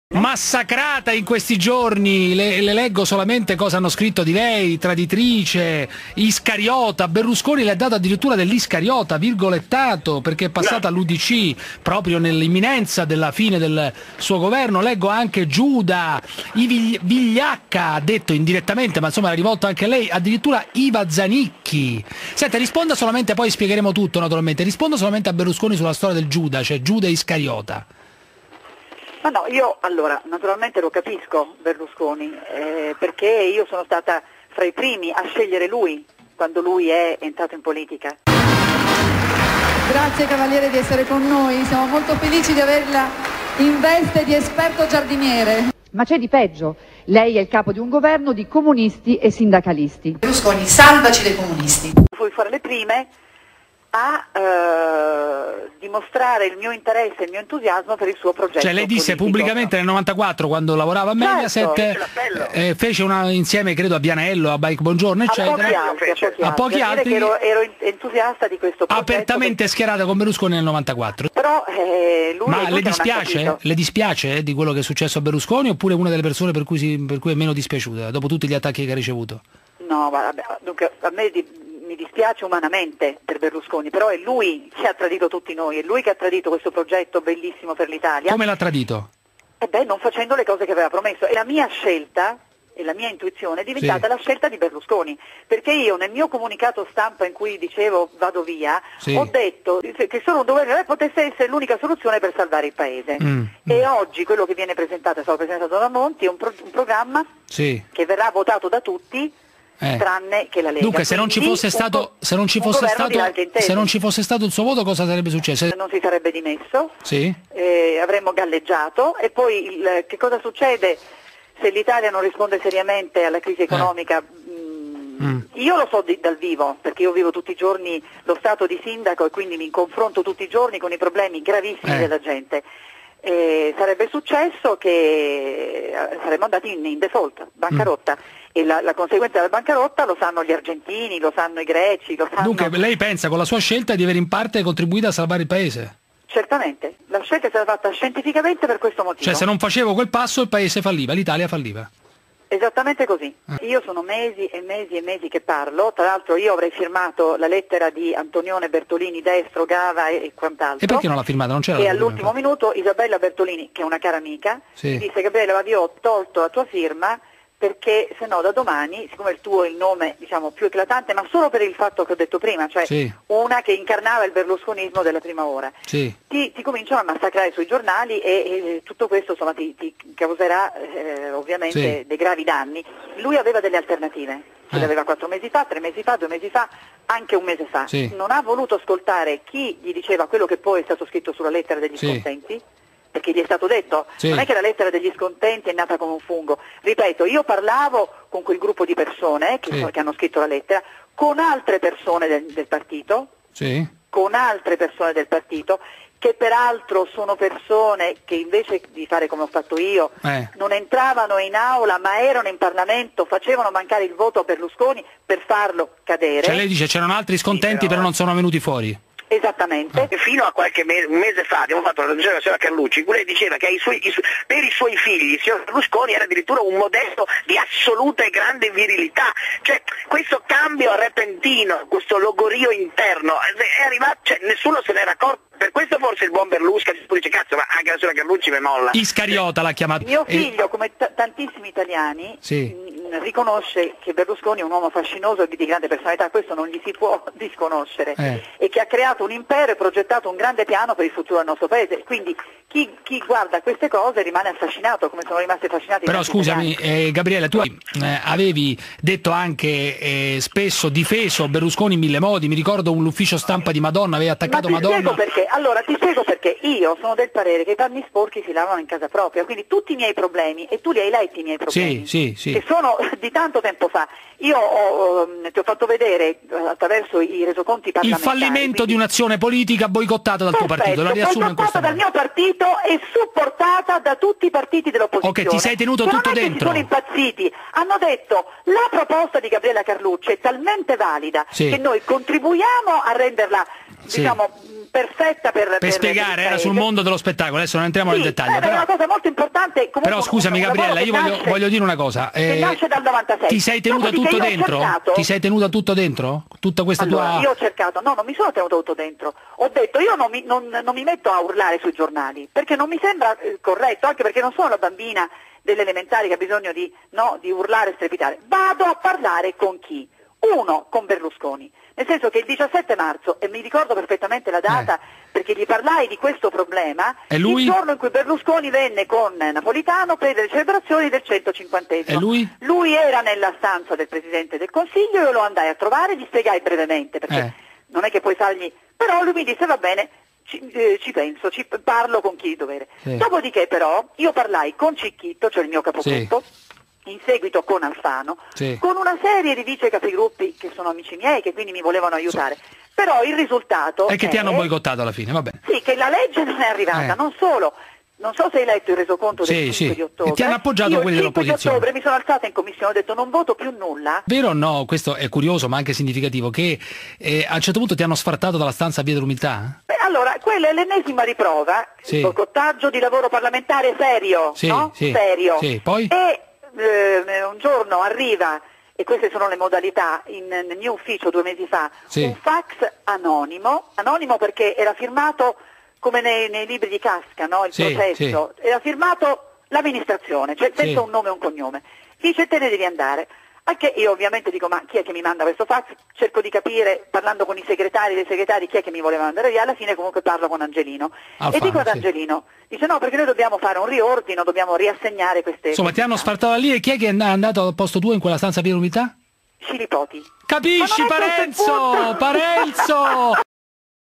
Massacrata in questi giorni, le leggo solamente cosa hanno scritto di lei: traditrice, iscariota. Berlusconi le ha dato addirittura dell'iscariota, virgolettato, perché è passata all'UDC proprio nell'imminenza della fine del suo governo. Leggo anche Giuda, Vigliacca, ha detto indirettamente, ma insomma era rivolto anche a lei, addirittura Iva Zanicchi. Senta, risponda solamente, poi spiegheremo tutto naturalmente, risponda solamente a Berlusconi sulla storia del Giuda, cioè Giuda iscariota. Ma no, io allora naturalmente lo capisco Berlusconi, perché io sono stata fra i primi a scegliere lui quando lui è entrato in politica. Grazie Cavaliere di essere con noi, siamo molto felici di averla in veste di esperto giardiniere. Ma c'è di peggio, lei è il capo di un governo di comunisti e sindacalisti. Berlusconi, salvaci dai comunisti. Fui fra le prime a dimostrare il mio interesse e il mio entusiasmo per il suo progetto. Cioè lei disse politico. Pubblicamente nel 94, quando lavorava a Mediaset, certo. fece una insieme credo a Vianello, a Bike Buongiorno eccetera, a pochi altri, ero entusiasta di questo progetto, apertamente schierata con Berlusconi nel 94. Però lui ma le dispiace di quello che è successo a Berlusconi, oppure è una delle persone per cui è meno dispiaciuta dopo tutti gli attacchi che ha ricevuto? No, vabbè, dunque a me mi dispiace umanamente per Berlusconi, però è lui che ha tradito tutti noi, è lui che ha tradito questo progetto bellissimo per l'Italia. Come l'ha tradito? Non facendo le cose che aveva promesso. E la mia scelta e la mia intuizione è diventata la scelta di Berlusconi, perché io nel mio comunicato stampa in cui dicevo vado via, ho detto che solo un governo potesse essere l'unica soluzione per salvare il Paese. E oggi quello che viene presentato, è stato presentato da Monti, è un programma che verrà votato da tutti, tranne che la Lega. Dunque se non ci fosse stato il suo voto, cosa sarebbe successo? Non si sarebbe dimesso, avremmo galleggiato, e poi che cosa succede se l'Italia non risponde seriamente alla crisi economica? Io lo so dal vivo, perché io vivo tutti i giorni lo stato di sindaco e quindi mi confronto tutti i giorni con i problemi gravissimi della gente. Sarebbe successo che saremmo andati in default, bancarotta, e la conseguenza della bancarotta lo sanno gli argentini, lo sanno i greci, lo sanno... Dunque lei pensa con la sua scelta di aver in parte contribuito a salvare il Paese? Certamente, la scelta è stata fatta scientificamente per questo motivo. Cioè se non facevo quel passo il Paese falliva, l'Italia falliva. Esattamente così. Io sono mesi e mesi e mesi che parlo, tra l'altro io avrei firmato la lettera di Antonione Bertolini, Destro, Gava e quant'altro. E perché non l'ha firmata? Non c'era. E all'ultimo minuto Isabella Bertolini, che è una cara amica, mi disse: Gabriele, ma io ho tolto la tua firma perché se no da domani, siccome il tuo è il nome diciamo più eclatante, ma solo per il fatto che ho detto prima, cioè una che incarnava il berlusconismo della prima ora, ti cominciano a massacrare sui giornali e tutto questo insomma ti causerà ovviamente dei gravi danni. Lui aveva delle alternative, ce l'aveva 4 mesi fa, 3 mesi fa, 2 mesi fa, anche un mese fa. Non ha voluto ascoltare chi gli diceva quello che poi è stato scritto sulla lettera degli scontenti, perché gli è stato detto, non è che la lettera degli scontenti è nata come un fungo. Ripeto, io parlavo con quel gruppo di persone che hanno scritto la lettera, con altre persone del partito, con altre persone del partito, che peraltro sono persone che invece di fare come ho fatto io, non entravano in aula ma erano in Parlamento, facevano mancare il voto a Berlusconi per farlo cadere. Cioè lei dice c'erano altri scontenti però non sono venuti fuori. Esattamente. Fino a qualche mese fa abbiamo fatto una ragione alla signora Carlucci, lei diceva che per i suoi figli il signor Berlusconi era addirittura un modello di assoluta e grande virilità. Cioè questo cambio repentino, questo logorio interno è arrivato, cioè, nessuno se n'era accorto. Per questo forse il buon Berlusconi dice cazzo, ma anche la signora Carlucci mi molla. Iscariota l'ha chiamato. Mio figlio, come tantissimi italiani, riconosce che Berlusconi è un uomo fascinoso e di grande personalità, questo non gli si può disconoscere, e che ha creato un impero e progettato un grande piano per il futuro del nostro paese. Quindi chi guarda queste cose rimane affascinato, come sono rimasti affascinati. Però scusami Gabriele, tu avevi detto anche spesso difeso Berlusconi in mille modi, mi ricordo l'ufficio stampa di Madonna, aveva attaccato Madonna. Allora ti spiego perché io sono del parere che i panni sporchi si lavano in casa propria, quindi tutti i miei problemi, e tu li hai letti i miei problemi, che sono di tanto tempo fa. Io ti ho fatto vedere attraverso i resoconti parlamentari il fallimento di un'azione politica boicottata dal tuo partito, la riassumo in questo modo. Dal mio partito e supportata da tutti i partiti dell'opposizione. Ok, ti sei tenuto tutto dentro. Sono impazziti, hanno detto la proposta di Gabriella Carlucci è talmente valida che noi contribuiamo a renderla diciamo perfetta per spiegare, era sul mondo dello spettacolo, adesso non entriamo nel dettaglio. Però è una cosa molto importante. Però scusami Gabriella, io voglio dire una cosa. Nasce dal 96. Ti sei tenuta tutto dentro? Ti sei tenuta tutto dentro? Tutta questa tua... Io ho cercato, no, non mi sono tenuto tutto dentro. Ho detto, io non mi metto a urlare sui giornali, perché non mi sembra corretto, anche perché non sono la bambina delle elementari che ha bisogno di urlare e strepitare. Vado a parlare con chi? Uno, con Berlusconi. Nel senso che il 17 marzo, e mi ricordo perfettamente la data perché gli parlai di questo problema, il giorno in cui Berlusconi venne con Napolitano per le celebrazioni del 150esimo. E lui? Lui era nella stanza del Presidente del Consiglio, io lo andai a trovare, gli spiegai brevemente, perché non è che puoi fargli... Però lui mi disse, va bene, ci penso, parlo con chi di dovere. Sì. Dopodiché però io parlai con Cicchitto, cioè il mio capogruppo, in seguito con Alfano, con una serie di vice capigruppi che sono amici miei, che quindi mi volevano aiutare. Però il risultato è che ti hanno boicottato alla fine, va bene. Sì, che la legge non è arrivata, non solo. Non so se hai letto il resoconto del 5 di ottobre. E ti hanno appoggiato quelli dell'opposizione. Il 5 di ottobre mi sono alzata in commissione, ho detto non voto più nulla. Vero o no? Questo è curioso ma anche significativo, che a un certo punto ti hanno sfartato dalla stanza via dell'umiltà? Allora, quella è l'ennesima riprova, il boicottaggio di lavoro parlamentare serio, no? Serio. Poi? E un giorno arriva, e queste sono le modalità, nel mio ufficio 2 mesi fa, un fax anonimo perché era firmato come nei libri di Kafka, no? Il processo, era firmato l'amministrazione, cioè senza un nome e un cognome. Dice te ne devi andare. Anche io ovviamente dico ma chi è che mi manda questo fax? Cerco di capire, parlando con i segretari dei segretari, chi è che mi voleva mandare via. Alla fine comunque parlo con Angelino. E dico ad Angelino, dice no, perché noi dobbiamo fare un riordino, dobbiamo riassegnare queste... Insomma ti hanno sfartato lì, e chi è che è andato al posto tuo in quella stanza via dell'umiltà? Scilipoti. Capisci Parenzo? Parenzo!